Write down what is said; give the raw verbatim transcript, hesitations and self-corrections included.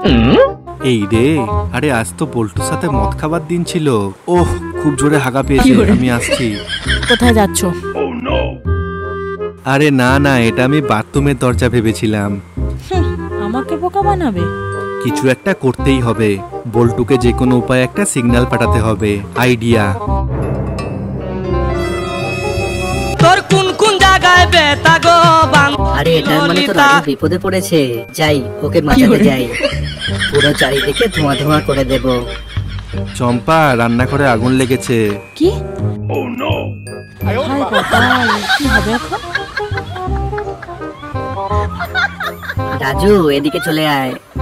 এই রে, আরে আজ তো বল্টুর সাথে মদ খাবার দিন ছিল। ওহ, খুব জোরে হাগা পেয়েছে, আমি আসছি। কোথায় যাচ্ছ? আরে না না, এটা আমি বাথরুমের দরজা ভেবেছিলাম। আমাকে বোকা বানাবে? কিছু একটা করতেই হবে, বল্টুকে যে কোনো উপায়ে একটা সিগন্যাল পাঠাতে হবে। আইডিয়া। তোর কোন কোন জায়গায় ব্যথা গো বাং। আরে এটা মানে তো রাজু বিপদে পড়েছে, যাই ওকে বাঁচাতে যাই। পুরো চারিদিকে ধোঁয়া ধোঁয়া করে দেব। চম্পা, রান্নাঘরে আগুন লেগেছে। কি? হায় কপাল, কি হবে এখন? রাজু এদিকে চলে আয়।